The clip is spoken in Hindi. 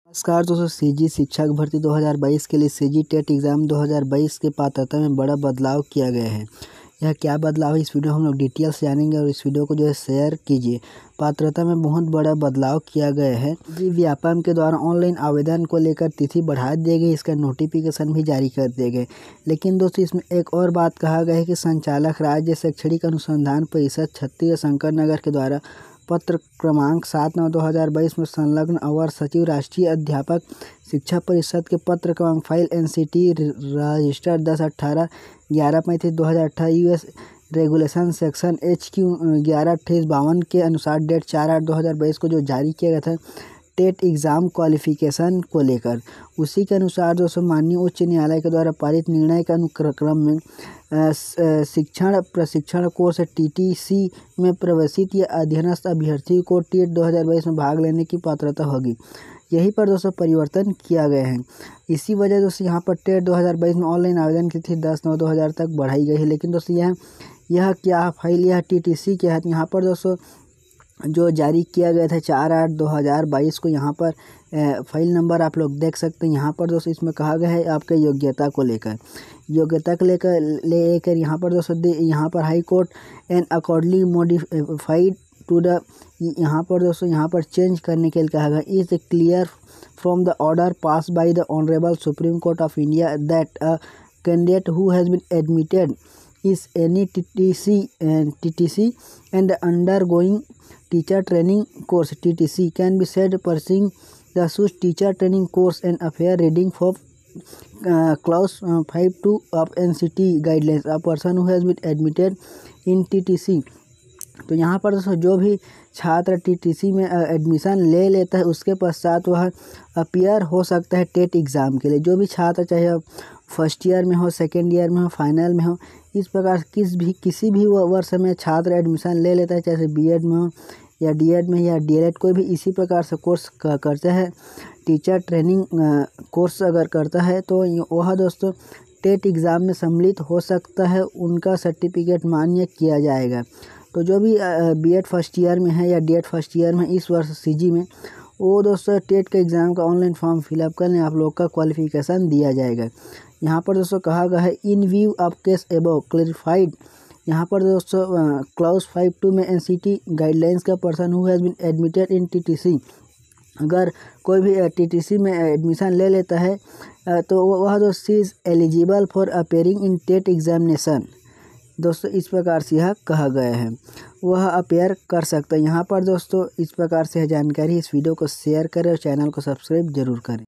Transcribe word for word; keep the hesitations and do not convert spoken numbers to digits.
नमस्कार दोस्तों, सीजी शिक्षक भर्ती दो हज़ार बाईस के लिए सीजी टेट एग्ज़ाम दो हज़ार बाईस के पात्रता में बड़ा बदलाव किया गया है। यह क्या बदलाव है, इस वीडियो हम लोग डिटेल से जानेंगे और इस वीडियो को जो है शेयर कीजिए। पात्रता में बहुत बड़ा बदलाव किया गया है। जी व्यापम के द्वारा ऑनलाइन आवेदन को लेकर तिथि बढ़ा दी गई, इसका नोटिफिकेशन भी जारी कर दिए गए। लेकिन दोस्तों इसमें एक और बात कहा गया है कि संचालक राज्य शैक्षणिक अनुसंधान परिषद छत्तीसगढ़ शंकर नगर के द्वारा पत्र क्रमांक सात नौ दो हज़ार बाईस में संलग्न अवर सचिव राष्ट्रीय अध्यापक शिक्षा परिषद के पत्र क्रमांक file N C T register दस अट्ठारह ग्यारह पैंतीस दो हज़ार अट्ठारह US regulation section H Q ग्यारह अट्ठाईस बावन के अनुसार डेट चार आठ दो हज़ार बाईस को जो जारी किया गया था टेट एग्ज़ाम क्वालिफिकेशन को लेकर, उसी के अनुसार दोस्तों माननीय उच्च न्यायालय के द्वारा पारित निर्णय के अनुक्रम में शिक्षण प्रशिक्षण कोर्स टीटीसी में प्रवेशित या अध्ययनस्थ अभ्यर्थी को टेट दो हज़ार बाईस में भाग लेने की पात्रता होगी। यहीं पर दोस्तों परिवर्तन किया गया है। इसी वजह दोस्तों यहाँ पर टेट दो हज़ार बाईस में ऑनलाइन आवेदन की तिथि दस नौ दो हज़ार तक बढ़ाई गई है। लेकिन दोस्तों यह यह क्या फाइल यह टीटीसी क्या है, यहाँ पर दोस्तों जो जारी किया गया था चार आठ दो हज़ार बाईस को, यहाँ पर फाइल नंबर आप लोग देख सकते हैं। यहाँ पर दोस्तों इसमें कहा गया है आपके योग्यता को लेकर योग्यता को लेकर लेकर यहाँ पर दोस्तों यहाँ पर high court and accordingly modified to the यहाँ पर दोस्तों यहाँ पर चेंज करने के लिए कहा गया is clear from the order pass by the honourable Supreme Court of India that a candidate who has been admitted is any T T C and T T C and undergoing teacher training course T T C can be said pursuing the such teacher training course and a fair reading for uh, clause uh, five two of N C T guidelines a person who has been admitted in T T C। तो यहाँ पर दोस्तों जो भी छात्र टीटीसी में एडमिशन ले लेता है उसके पश्चात वह अपीयर हो सकता है टेट एग्ज़ाम के लिए। जो भी छात्र चाहे फर्स्ट ईयर में हो, सेकेंड ईयर में हो, फाइनल में हो, इस प्रकार किस भी किसी भी वर्ष में छात्र एडमिशन ले लेता है, चाहे बीएड में हो या डीएड में या डीएलएड, कोई भी इसी प्रकार से कोर्स करता है, टीचर ट्रेनिंग कोर्स अगर करता है तो वह दोस्तों टेट एग्ज़ाम में सम्मिलित हो सकता है, उनका सर्टिफिकेट मान्य किया जाएगा। तो जो भी बीएड फर्स्ट ईयर में है या डीएड फर्स्ट ईयर में इस वर्ष सीजी में, वो दोस्तों टेट के एग्ज़ाम का ऑनलाइन फॉर्म फिलअप करने आप लोग का क्वालिफिकेशन दिया जाएगा। यहाँ पर दोस्तों कहा गया है in view of case above clarified, यहाँ पर दोस्तों क्लाउज फाइव टू में एनसीटी गाइडलाइंस का person who has been admitted in TTC, अगर कोई भी टीटीसी में एडमिशन ले लेता है तो वह दोस्तों is eligible for appearing in TET examination. दोस्तों इस प्रकार से यह कहा गया है वह अपेयर कर सकता है। यहाँ पर दोस्तों इस प्रकार से जानकारी, इस वीडियो को शेयर करें और चैनल को सब्सक्राइब जरूर करें।